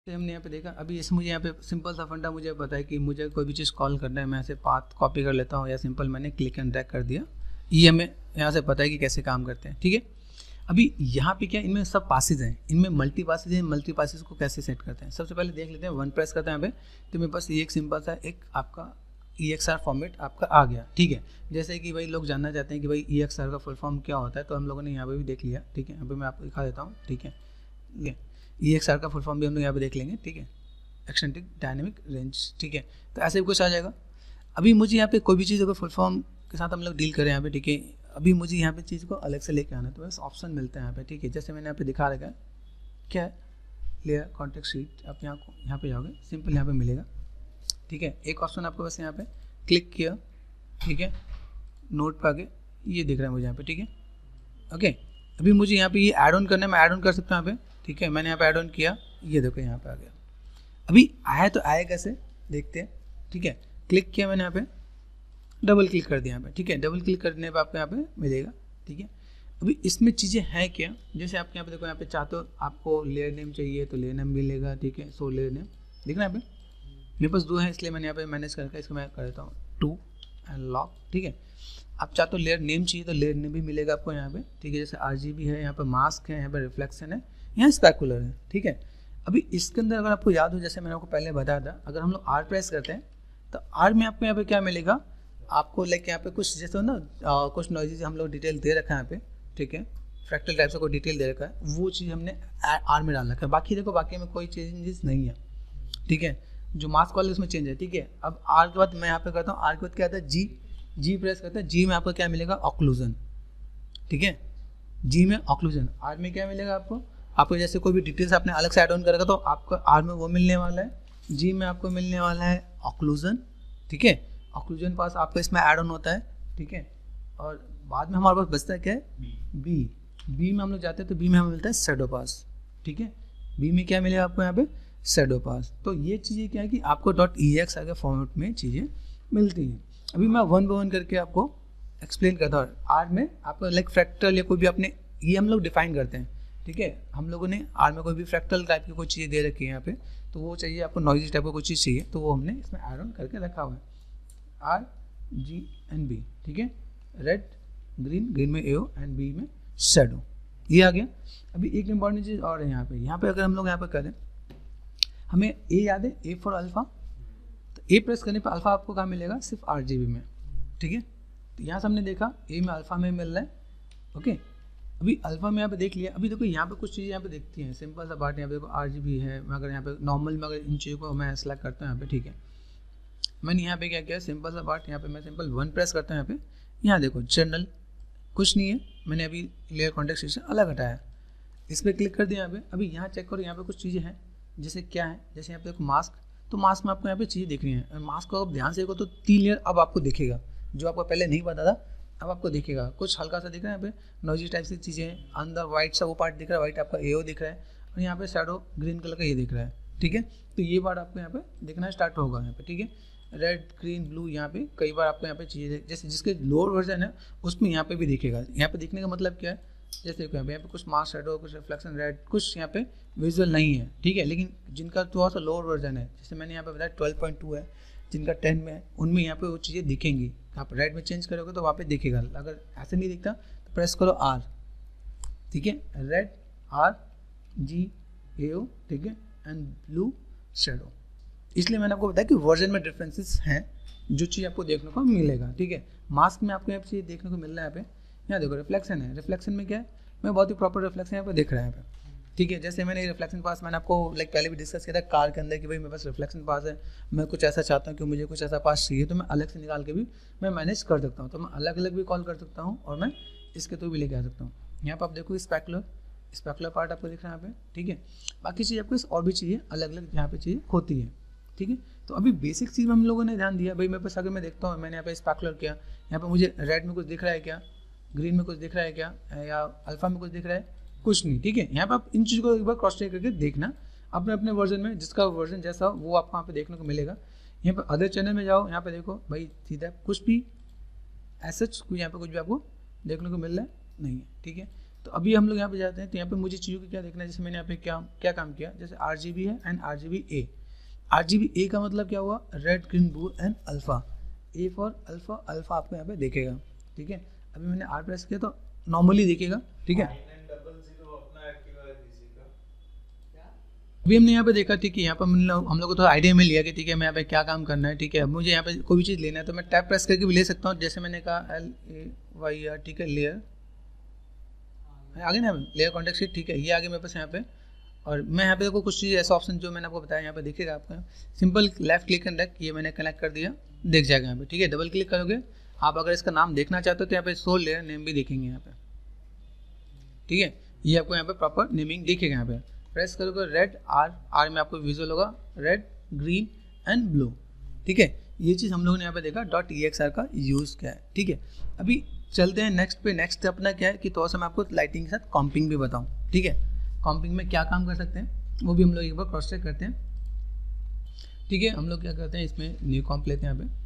तो हमने यहाँ पे देखा। अभी इस मुझे यहाँ पे सिंपल सा फंडा मुझे पता है कि मुझे कोई भी चीज़ कॉल करना है, मैं ऐसे पाथ कॉपी कर लेता हूँ या सिंपल मैंने क्लिक एंड ड्रैग कर दिया। ये हमें यहाँ से पता है कि कैसे काम करते हैं, ठीक है। अभी यहाँ पे क्या, इनमें सब पासेज हैं, इनमें मल्टी पासेज हैं। मल्टी पासेज को कैसे सेट करते हैं, सबसे पहले देख लेते हैं। वन प्रेस करते हैं यहाँ पे, तो मेरे पास ये एक सिंपल सा एक आपका EXR फॉर्मेट आपका आ गया, ठीक है। जैसे कि भाई लोग जानना चाहते हैं कि भाई EXR का फुल फॉर्म क्या होता है, तो हम लोगों ने यहाँ पे भी देख लिया, ठीक है। यहाँ पे मैं आपको दिखा देता हूँ, ठीक है। EXR का फुल फॉर्म भी हम लोग यहाँ पे देख लेंगे, ठीक है। एक्सटेंडेड डायनेमिक रेंज, ठीक है। तो ऐसे भी कुछ आ जाएगा। अभी मुझे यहाँ पे कोई भी चीज़ अगर फुल फॉर्म के साथ हम लोग डील करें यहाँ पे, ठीक है। अभी मुझे यहाँ पे चीज़ को अलग से लेके आना है, तो बस ऑप्शन मिलता है यहाँ पे, ठीक है। जैसे मैंने यहाँ पे दिखा रखा है क्या है, लेयर कॉन्टेक्स्ट शीट। आप यहाँ पे जाओगे, सिंपल यहाँ पे मिलेगा, ठीक है। एक ऑप्शन आपको बस यहाँ पे क्लिक किया, ठीक है। नोट पे आगे ये दिख रहा है मुझे यहाँ पे, ठीक है, ओके। अभी मुझे यहाँ पे ये ऐड ऑन करना है, मैं ऐड ऑन कर सकता हूँ यहाँ पे, ठीक है। मैंने यहाँ पे ऐड ऑन किया, ये देखो यहाँ पे आ गया। अभी आया तो आया कैसे देखते हैं, ठीक है। क्लिक किया मैंने यहाँ पे, डबल क्लिक कर दिया यहाँ पे, ठीक है। डबल क्लिक करने पे आपको यहाँ पे मिलेगा, ठीक है। अभी इसमें चीज़ें हैं क्या, जैसे आपके यहाँ पे देखो, यहाँ पे चाहते हो आपको लेयर नेम चाहिए तो लेयर नेम मिलेगा, ठीक है। सो लेयर नेम दिख रहा है यहाँ पे, मेरे पास 2 है इसलिए मैंने यहाँ पे मैनेज करके इसको मैं कर देता हूँ 2 एंड लॉक, ठीक है। आप चाहते हो लेयर नेम चाहिए तो लेयर नेम भी मिलेगा आपको यहाँ पे, ठीक है। जैसे RGB है, यहाँ पे मास्क है, यहाँ पे रिफ्लेक्शन है, यहाँ स्पेकुलर है, ठीक है। अभी इसके अंदर अगर आपको याद हो, जैसे मैंने आपको पहले बताया था, अगर हम लोग R प्रेस करते हैं तो R में आपको यहाँ पे क्या मिलेगा, आपको लाइक यहाँ पे कुछ जैसे हो ना कुछ नॉइजेज हम लोग डिटेल दे रखा है यहाँ पे, ठीक है। फ्रैक्टल टाइप से कोई डिटेल दे रखा है, वो चीज़ हमने R में डाल रखा है। बाकी देखो, बाकी में कोई चेंजेस नहीं है, ठीक है। जो मास्क वाले उसमें चेंज है, ठीक है। अब R के बाद मैं यहाँ पे करता हूँ, R के बाद क्या आता है, G प्रेस करता है। G में आपको क्या मिलेगा, ऑक्लूजन, ठीक है। G में ऑक्लूजन। R में क्या मिलेगा आपको जैसे कोई भी डिटेल्स आपने अलग से ऐड ऑन करेगा तो आपको R में वो मिलने वाला है। G में आपको मिलने वाला है ऑक्लूजन, ठीक है। ऑक्लूजन पास आपको इसमें ऐड ऑन होता है, ठीक है। और बाद में हमारे पास बचता है क्या है, बी में हम लोग जाते हैं तो बी में हमें मिलता है शैडो पास, ठीक है। बी में क्या मिलेगा आपको यहाँ पे, शैडो पास। तो ये चीज़ें क्या है कि आपको .ex के फॉर्मेट में चीज़ें मिलती हैं। अभी मैं वन बाय वन करके आपको एक्सप्लेन करता हूँ। आर में आपको लाइक फ्रैक्टल या कोई भी अपने ये हम लोग डिफाइन करते हैं, ठीक है। हम लोगों ने आर में कोई भी फ्रैक्टल टाइप की कोई चीज़ दे रखी है यहाँ पे, तो वो चाहिए आपको, नॉइजी टाइप का कोई चीज़ चाहिए तो वो हमने इसमें ऐड ऑन करके रखा हुआ है, RGB, ठीक है। रेड ग्रीन में AO एंड बी में शैडो, ये आ गया। अभी एक इंपॉर्टेंट चीज़ और है यहाँ पे अगर हम लोग यहाँ पे करें, हमें ए याद है, A फॉर अल्फा, तो A प्रेस करने पर अल्फा आपको कहाँ मिलेगा, सिर्फ RGB में, ठीक है। तो यहाँ से हमने देखा A में अल्फा में मिल रहा है, ओके। अभी अल्फा में यहाँ पे देख लिया। अभी देखो यहाँ पे कुछ चीज़ें यहाँ पे देखती हैं, सिंपल सा बात, यहाँ पे देखो RGB है। मैं अगर यहाँ पे नॉर्मल में अगर इन चीज़ों को मैं सेलेक्ट करता हूँ यहाँ पे, ठीक है। मैंने यहाँ पे क्या किया, सिंपल सा बात, यहाँ पे मैं सिंपल 1 प्रेस करता हूँ यहाँ पे। यहाँ देखो जनरल कुछ नहीं है, मैंने अभी लेयर कॉन्टेक्स्ट से अलग हटाया, इस पर क्लिक कर दिया यहाँ पे। अभी यहाँ चेक करो, यहाँ पे कुछ चीज़ें हैं, जैसे क्या है, जैसे यहाँ पे देखो मास्क, तो मास्क में आपको यहाँ पे चीज़ें दिख रही हैं। मास्क को आप ध्यान से देखो तो 3 लेयर अब आपको दिखेगा, जो आपको पहले नहीं पता था अब आपको दिखेगा। कुछ हल्का सा दिख रहा है यहाँ पे, नॉइजी टाइप से चीज़ें हैं। अंदर वाइट सा वो पार्ट दिख रहा है, वाइट आपका AO दिख रहा है, और यहाँ पे शैडो ग्रीन कलर का ये दिख रहा है, ठीक है। तो ये पार्ट आपको यहाँ पे दिखना स्टार्ट होगा यहाँ पे, ठीक है। रेड ग्रीन ब्लू यहाँ पे कई बार आपको यहाँ पे चीज़ें, जैसे जिसके लोअर वर्जन है उसमें यहाँ पे भी दिखेगा। यहाँ पे दिखने का मतलब क्या है, जैसे यहाँ पे कुछ मास्क शैडो, कुछ रिफ्लेक्शन रेड, कुछ यहाँ पे विजुअल नहीं है, ठीक है। लेकिन जिनका थोड़ा सा लोअर वर्जन है, जैसे मैंने यहाँ पे बताया 12.2 है, जिनका 10 में है, उनमें यहाँ पे वो चीज़ें दिखेंगी। आप रेड में चेंज करोगे तो वहाँ पे दिखेगा। अगर ऐसे नहीं दिखता तो प्रेस करो R, ठीक है। रेड RGAO, ठीक है, एंड ब्लू शैडो। इसलिए मैंने आपको बताया कि वर्जन में डिफरेंसेस हैं, जो चीज़ आपको देखने को मिलेगा, ठीक है। मास्क में आपको यहाँ पे देखने को मिल रहा है, यहाँ पे यहाँ देखो रिफ्लेक्शन है। रिफ्लेक्शन में क्या है, मैं बहुत ही प्रॉपर रिफ्लेक्शन यहाँ पे दिख रहा है यहाँ पे, ठीक है। जैसे मैंने रिफ्लेक्शन पास मैंने आपको लाइक पहले भी डिस्कस किया था कार के अंदर कि भाई मेरे पास रिफ्लेक्शन पास है, मैं कुछ ऐसा चाहता हूँ कि मुझे कुछ ऐसा पास चाहिए, तो मैं अलग से निकाल के भी मैं मैनेज कर सकता हूँ। तो मैं अलग अलग भी कॉल कर सकता हूँ और मैं इसके थ्रू भी लेके आ सकता हूँ। यहाँ पर आप देखो स्पेकुलर पार्ट आपको दिख रहा है यहाँ पे, ठीक है। बाकी चीज़ आपको और भी चाहिए अलग अलग यहाँ पे चीज़ें होती है, ठीक है। तो अभी बेसिक चीज़ में हम लोगों ने ध्यान दिया। भाई मेरे पास अगर मैं देखता हूँ, मैंने यहाँ पे स्पेकुलर किया, यहाँ पे मुझे रेड में कुछ दिख रहा है क्या, ग्रीन में कुछ दिख रहा है क्या, या अल्फा में कुछ दिख रहा है, कुछ नहीं, ठीक है। यहाँ पे आप इन चीज़ों को एक बार क्रॉस चेक करके देखना अपने अपने वर्जन में, जिसका वर्जन जैसा वो आपको यहाँ पे देखने को मिलेगा। यहाँ पे अदर चैनल में जाओ, यहाँ पे देखो भाई सीधा कुछ भी ऐसा यहाँ पे कुछ भी आपको देखने को मिल रहा है नहीं है, ठीक है। तो अभी हम लोग यहाँ पे जाते हैं, तो यहाँ पे मुझे चीज़ों को क्या देखना है, जैसे मैंने यहाँ पे क्या काम किया, जैसे RGB है एंड RGB-A। RGB-A का मतलब क्या हुआ, red green blue and alpha, A for alpha, alpha आपको यहाँ पे देखेगा, ठीक है। अभी मैंने R प्रेस किया तो नॉर्मली देखेगा, ठीक है। अभी हमने यहाँ पे देखा, ठीक है, यहाँ पर हम लोग को थोड़ा आइडिया मिल गया कि ठीक है मैं यहाँ पे क्या काम करना है, ठीक है। अब मुझे यहाँ पे कोई भी चीज़ लेना है तो मैं टैप प्रेस करके भी ले सकता हूँ, जैसे मैंने कहा LAYR, ठीक है, लेयर आगे ना, लेयर कॉन्टेक्स्ट शीट, ठीक है, ये आगे मेरे पास यहाँ पे। और मैं यहाँ पे देखो कुछ चीज़ ऐसा ऑप्शन जो मैंने आपको बताया यहाँ पे दिखेगा आपको, simple left click and drag, ये मैंने कनेक्ट कर दिया, दिख जाएगा यहाँ पे, ठीक है। डबल क्लिक करोगे आप, अगर इसका नाम देखना चाहते हो तो यहाँ पे शो लेयर नेम भी देखेंगे यहाँ पे, ठीक है। ये आपको यहाँ पे प्रॉपर नेमिंग दिखेगा, यहाँ पे प्रेस करोगे रेड आर में आपको विजुअल होगा रेड ग्रीन एंड ब्लू, ठीक है। ये चीज़ हम लोगों ने यहाँ पे देखा .exr का यूज़ क्या है, ठीक है। अभी चलते हैं नेक्स्ट पे। नेक्स्ट अपना क्या है कि थोड़ा सा मैं आपको लाइटिंग के साथ कॉम्पिंग भी बताऊँ, ठीक है। कॉम्पिंग में क्या काम कर सकते हैं वो भी हम लोग एक बार क्रॉस चेक करते हैं, ठीक है। हम लोग क्या करते हैं, इसमें न्यू कॉम्प लेते हैं यहाँ पे,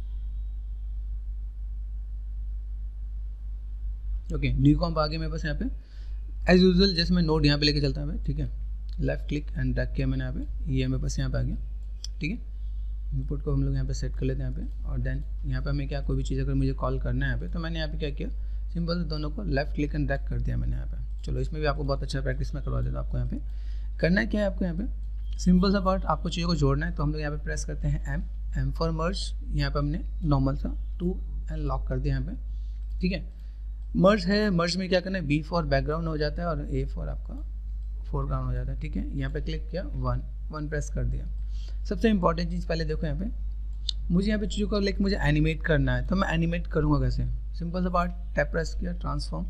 ओके। न्यू कॉम्प आ गया मेरे पास यहाँ पे, एज यूजुअल जैसे मैं नोड यहाँ पे लेके चलता हूँ, ठीक है। लेफ्ट क्लिक एंड ड्रैग किया मैंने यहाँ पे, ये मेरे पास यहाँ पे आ गया, ठीक है। इनपुट को हम लोग यहाँ पे सेट कर लेते हैं यहाँ पे, और देन यहाँ पे हमें क्या कोई भी चीज़ अगर मुझे कॉल करना है यहाँ पे, तो मैंने यहाँ पे क्या किया, सिंपल से दोनों को लेफ्ट क्लिक एंड ड्रैग कर दिया मैंने यहाँ पे। चलो इसमें भी आपको बहुत अच्छा प्रैक्टिस में करवा देता हूँ। आपको यहाँ पे करना है क्या है, आपको यहाँ पे सिंपल सा पार्ट आपको चीज़ों को जोड़ना है, तो हम लोग यहाँ पे प्रेस करते हैं M फॉर मर्ज, यहाँ पे हमने नॉर्मल सा 2 एंड लॉक कर दिया यहाँ पे, ठीक है। मर्ज है, मर्ज में क्या करना है, B फॉर बैकग्राउंड हो जाता है और A फॉर आपका फोरग्राउंड हो जाता है, ठीक है। यहाँ पे क्लिक किया, 1 प्रेस कर दिया। सबसे इंपॉर्टेंट चीज़ पहले देखो यहाँ पे, मुझे यहाँ पे चीज़ों को लेकर मुझे एनिमेट करना है, तो मैं एनिमेट करूँगा कैसे, सिंपल सा पार्ट टैप प्रेस किया, ट्रांसफॉर्म,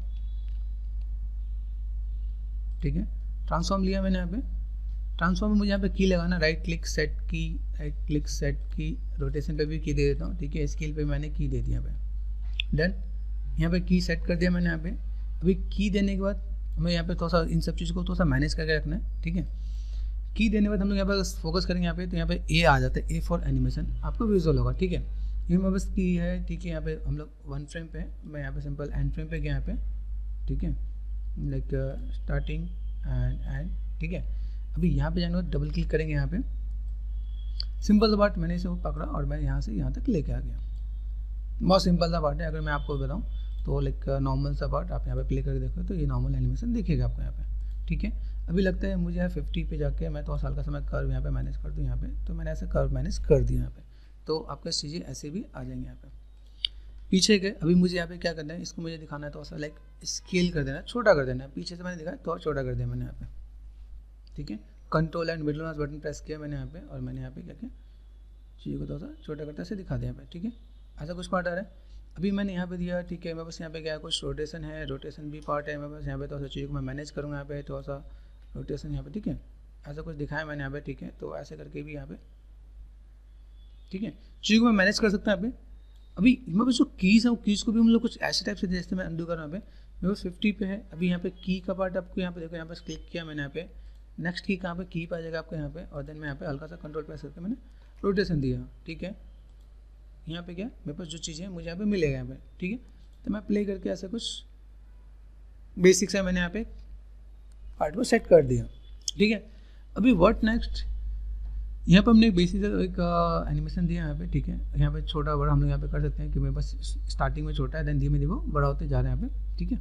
ठीक है। ट्रांसफॉर्म लिया मैंने यहाँ पे, ट्रांसफॉर्म में मुझे यहाँ पे की लगाना, right click set key, rotation पे भी की दे देता हूँ, ठीक है। स्केल पे मैंने की दे दिया यहाँ पे, डन। यहाँ पे की सेट कर दिया मैंने यहाँ पे। अभी की देने के बाद हमें यहाँ पे थोड़ा सा इन सब चीज़ों को थोड़ा सा मैनेज करके रखना है, ठीक है। की देने के बाद हम लोग यहाँ पे फोकस करेंगे यहाँ पे, तो यहाँ पे ए आ जाता है, ए फॉर एनिमेशन, आपको विजुअल होगा, ठीक है। ये मैं बस की है, ठीक है। यहाँ पे हम लोग 1 फ्रेम पे, मैं यहाँ पे सिंपल एंड फ्रेम पे गया यहाँ पे, ठीक है, लाइक स्टार्टिंग एंड, ठीक है। अभी यहाँ पे जाने डबल क्लिक करेंगे यहाँ पे, सिंपल सा पार्ट मैंने इसे पकड़ा और मैं यहाँ से यहाँ तक लेके आ गया। बहुत सिंपल सा पार्ट है, अगर मैं आपको बताऊँ तो लाइक नॉर्मल सा पार्ट आप यहाँ पे प्ले करके देखो तो ये नॉर्मल एनिमेशन दिखेगा आपको यहाँ पे, ठीक है। अभी लगता है मुझे 50 पे जाके मैं थोड़ा साल का समय कर्व यहाँ पे मैनेज कर दूँ यहाँ पे, तो मैंने ऐसे कर्व मैनेज कर दिया यहाँ पे, तो आपके चीज़ें ऐसे भी आ जाएंगे यहाँ पे। पीछे गए, अभी मुझे यहाँ पे क्या करना है, इसको मुझे दिखाना है, तो ऐसा लाइक स्केल कर देना, छोटा कर देना है। पीछे से मैंने दिखाया तो छोटा कर दिया मैंने यहाँ पे, ठीक है। Control and middle mouse button press किया मैंने यहाँ पे, और मैंने यहाँ पे क्या किया, चीज़ को थोड़ा सा छोटा करते से दिखा दिया यहाँ पे, ठीक है। ऐसा कुछ पार्ट आ रहा है। अभी मैंने यहाँ पे दिया, ठीक है। मैं बस यहाँ पे क्या है, कुछ रोटेशन है, रोटेशन भी पार्ट है, मैं बस यहाँ पे थोड़ा सा चीज़ को मैं मैनेज करूँगा यहाँ पे, थोड़ा सा रोटेशन यहाँ पे, ठीक है। ऐसा कुछ दिखाया मैंने यहाँ पे, ठीक है। तो ऐसे करके भी यहाँ पे, ठीक है, चीज़ को मैं मैनेज कर सकता हूँ यहाँ पे। अभी मैं बस जो कीज़ है, कीज़ को भी हम लोग कुछ ऐसे टाइप से जैसे मैं अंडू कर रहा हूँ यहाँ पे, मेरे पास 50 पे है। अभी यहाँ पे की का पार्ट आपको यहाँ पे देखो, यहाँ पे क्लिक किया मैंने यहाँ पे, नेक्स्ट की कहाँ पे, की पे आ जाएगा आपको यहाँ पे, और देन मैं यहाँ पे हल्का सा कंट्रोल प्रेस करके मैंने रोटेशन दिया, ठीक है। यहाँ पे क्या मेरे पास जो चीज़ें हैं मुझे यहाँ पे मिलेगा यहाँ पे, ठीक है। तो मैं प्ले करके ऐसा कुछ बेसिक्स है, मैंने यहाँ पे पार्ट को सेट कर दिया, ठीक है। अभी व्हाट नेक्स्ट, यहाँ पे हमने एक बेसिक एक एनिमेशन दिया यहाँ पे, ठीक है। यहाँ पे छोटा बड़ा हम लोग यहाँ पे कर सकते हैं कि मेरे पास स्टार्टिंग में छोटा है, देन धीमे धीमे बड़ा होते जा रहे हैं यहाँ पे, ठीक है।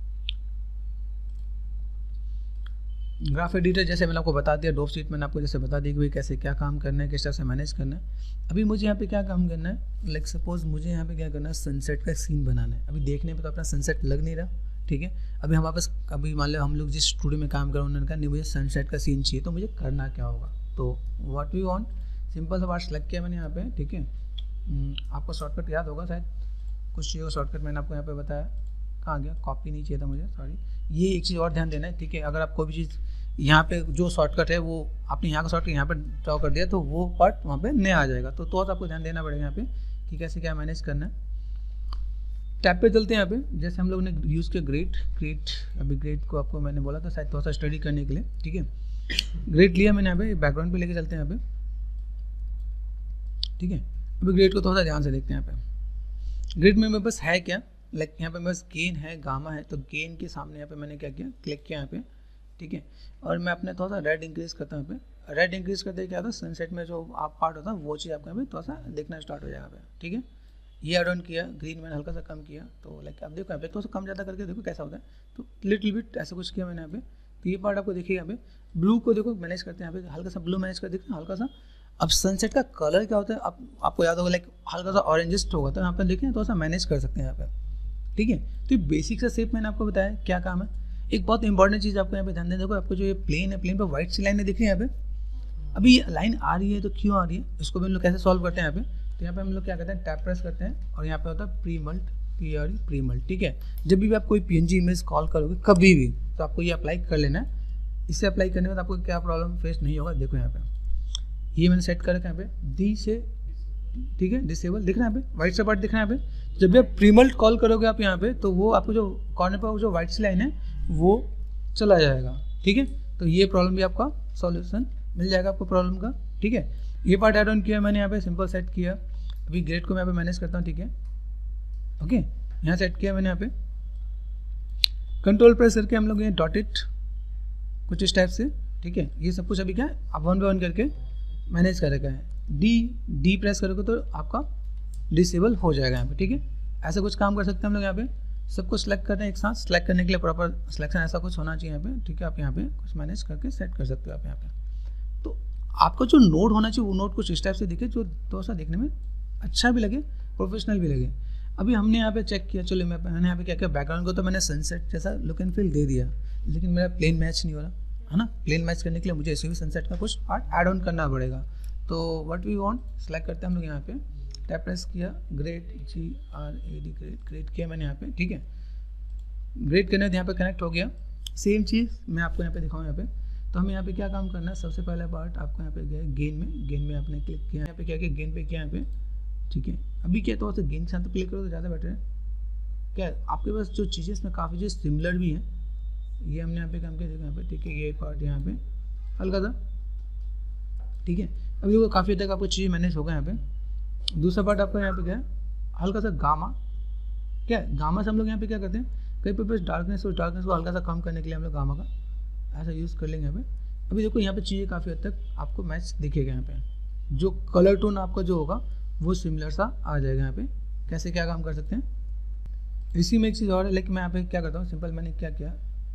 ग्राफ एडिटर जैसे मैंने आपको बता दिया, डॉप शीट मैंने आपको जैसे बता दी कि भाई कैसे क्या काम करना है, किस तरह से मैनेज करना है। अभी मुझे यहाँ पे क्या काम करना है, लाइक सपोज मुझे यहाँ पे क्या करना है, सनसेट का सीन बनाना है। अभी देखने पे तो अपना सनसेट लग नहीं रहा, ठीक है। अभी हम वापस, अभी मान लो हम लोग जिस स्टूडियो में काम कर रहे हैं उन्होंने कहा नहीं मुझे सनसेट का सीन चाहिए, तो मुझे करना क्या होगा, तो व्हाट वी वांट, सिंपल सा पार्ट सेलेक्ट किया मैंने यहाँ पे, ठीक है। आपको शॉर्टकट याद होगा शायद, कुछ चीज़ों का शॉर्टकट मैंने आपको यहाँ पे बताया, कहाँ गया, कॉपी नहीं चाहिए था मुझे, सॉरी। ये एक चीज़ और ध्यान देना है, ठीक है। अगर आप कोई भी चीज़ यहाँ पे जो शॉर्टकट है वो आपने यहाँ का शॉर्टकट यहाँ पे ड्रॉ कर दिया तो वो पार्ट वहाँ पे नया आ जाएगा, तो आपको ध्यान देना पड़ेगा यहाँ पे कि कैसे क्या मैनेज करना है। टैब पे चलते हैं यहाँ पे, जैसे हम लोग ने यूज़ किया ग्रेड, अभी ग्रेड को आपको मैंने बोला था शायद थोड़ा सा स्टडी करने के लिए, ठीक है। ग्रेड लिया मैंने यहाँ पे, बैकग्राउंड पे लेके चलते हैं यहाँ पे, ठीक है। अभी ग्रेड को थोड़ा सा ध्यान से देखते हैं यहाँ पे। ग्रेड में मेरे पास है क्या, लाइक यहाँ पे मेरे पास गेन है, गामा है, तो गेन के सामने यहाँ पे मैंने क्या किया, क्लिक किया यहाँ पे, ठीक है। और मैं अपने थोड़ा सा रेड इंक्रीज करता हूँ यहाँ पे। रेड इंक्रीज करते क्या होता है, सनसेट में जो आप पार्ट होता है वो चीज़ आपको यहाँ पे थोड़ा सा देखना स्टार्ट हो जाएगा यहाँ पे, ठीक है। ये ऐड ऑन किया, ग्रीन मैंने हल्का सा कम किया, तो लाइक आप देखो यहाँ पे थोड़ा सा कम ज़्यादा करके देखो कैसा होता है, तो लिटिल बिट ऐसा कुछ किया मैंने यहाँ पे। तो ये पार्ट आपको देखिए यहाँ पे, ब्लू को देखो मैनेज करते हैं यहाँ पे, हल्का सा ब्लू मैनेज कर देखते हैं हल्का सा। अब सनसेट का कलर क्या होता है, आपको याद होगा लाइक हल्का सा ऑरेंजिस्ट होगा, तो यहाँ पर देखिए थोड़ा सा मैनेज कर सकते हैं यहाँ पे, ठीक है। तो ये बेसिक सा शेप मैंने आपको बताया क्या काम है। एक बहुत इंपॉर्टेंट चीज़ आपको यहाँ पे ध्यान देना, देखो आपको जो ये प्लेन है, प्लेन पे व्हाइट सी लाइनें दिख रही है यहाँ पे। अभी ये लाइन आ रही है तो क्यों आ रही है, इसको भी हम लोग कैसे सॉल्व करते हैं यहाँ पे। तो यहाँ पे हम लोग क्या करते हैं, टैप प्रेस करते हैं और यहाँ पे होता है प्रीमल्ट, प्रीमल्ट, ठीक है। जब भी आप कोई PNG इमेज कॉल करोगे कभी भी, तो आपको ये अप्लाई कर लेना है। इसे अप्लाई करने के बाद आपको क्या प्रॉब्लम फेस नहीं होगा, देखो यहाँ पे ये मैंने सेट कर रखा है यहाँ पे डी से, ठीक है, डिसेबल दिख रहा है यहाँ पे, व्हाइट सा पार्ट दिख रहा है यहाँ पे। जब भी आप प्रीमल्ट कॉल करोगे आप यहाँ पे, तो वो आपको जो कॉर्नर पर जो व्हाइट सी लाइन है वो चला जाएगा, ठीक है। तो ये प्रॉब्लम भी आपका सॉल्यूशन मिल जाएगा आपको प्रॉब्लम का, ठीक है। ये पार्ट ऐड ऑन किया मैंने यहाँ पे, सिंपल सेट किया। अभी ग्रेड को मैं यहाँ पे मैनेज करता हूँ, ठीक है, ओके। यहाँ सेट किया मैंने यहाँ पे, कंट्रोल प्रेस करके हम लोग ये डॉट इट कुछ इस टाइप से, ठीक है। ये सब कुछ अभी क्या है, आप 1 बाय 1 करके मैनेज कर रखा है। डी प्रेस करोगे तो आपका डिसेबल हो जाएगा यहाँ पे, ठीक है। ऐसा कुछ काम कर सकते हैं हम लोग यहाँ पे। सब कुछ सेलेक्ट करते हैं एक साथ, सेलेक्ट करने के लिए प्रॉपर सिलेक्शन ऐसा कुछ होना चाहिए यहाँ पे, ठीक है। आप यहाँ पे कुछ मैनेज करके सेट कर सकते हो आप यहाँ पे। तो आपका जो नोड होना चाहिए वो नोड कुछ इस टाइप से दिखे, जो थोड़ा सा देखने में अच्छा भी लगे, प्रोफेशनल भी लगे। अभी हमने यहाँ पे चेक किया, चलो मैंने यहाँ पे क्या किया, बैकग्राउंड को तो मैंने सनसेट जैसा लुक एंड फील दे दिया, लेकिन मेरा प्लेन मैच नहीं हो रहा है ना। प्लेन मैच करने के लिए मुझे इसे भी सनसेट का कुछ पार्ट ऐड ऑन करना पड़ेगा। तो व्हाट वी वांट सेलेक्ट करते हैं हम लोग यहाँ पे, टैप प्रेस किया, ग्रेड GRAD ग्रेड किया मैंने यहाँ पे, ठीक है। ग्रेड करने यहाँ पे कनेक्ट हो गया। सेम चीज़ मैं आपको यहाँ पे दिखाऊँ यहाँ पे। तो हमें यहाँ पे क्या काम करना है, सबसे पहला पार्ट आपको यहाँ पे गया गेन में आपने क्लिक किया, यहाँ पे क्या किया, गेन पे किया यहाँ पे, ठीक है। अभी क्या तो गेन के साथ क्लिक करो तो ज़्यादा बेटर है। क्या आपके पास जो चीज़ें इसमें काफ़ी चीज़ सिमिलर भी हैं, ये हमने यहाँ पे काम किया, देखो यहाँ पे, ठीक है। ये पार्ट यहाँ पे हल्का सा, ठीक है। अभी वो काफ़ी हद तक आपको चीज़ें मैनेज होगा यहाँ पे। दूसरा पार्ट आपका यहाँ पे क्या है, हल्का सा गामा, क्या है, गामा से हम लोग यहाँ पे क्या करते हैं, कहीं पे बस डार्कनेस और डार्कनेस को हल्का सा कम करने के लिए हम लोग गामा का ऐसा यूज़ कर लेंगे यहाँ पे। अभी देखो यहाँ पे चीज़ें काफ़ी हद तक आपको मैच दिखेगा यहाँ पे, जो कलर टोन आपका जो होगा वो सिमिलर सा आ जाएगा यहाँ पे। कैसे क्या काम कर सकते हैं, इसी में एक चीज़ और है, लेकिन मैं यहाँ पे क्या करता हूँ, सिंपल मैंने क्या किया,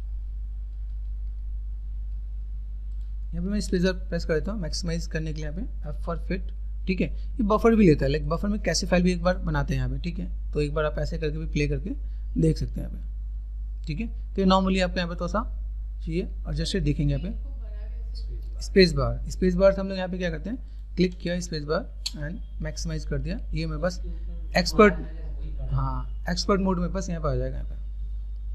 यहाँ पे मैं स्पेसर प्रेस कर देता हूँ मैक्सिमाइज करने के लिए, यहाँ पे F फॉर फिट, ठीक है। ये बफर भी लेता है, लाइक बफर में कैसे फाइल भी एक बार बनाते हैं यहाँ पे, ठीक है। तो एक बार आप ऐसे करके भी प्ले करके देख सकते हैं यहाँ पे, ठीक है। तो नॉर्मली आपको यहाँ पे थोड़ा सा चाहिए और जैसे देखेंगे यहाँ पे स्पेस बार से हम लोग यहाँ पे क्या करते हैं, क्लिक किया स्पेस बार एंड मैक्सिमाइज कर दिया। ये मेरे पास एक्सपर्ट मोड में बस यहाँ पे आ जाएगा यहाँ पे।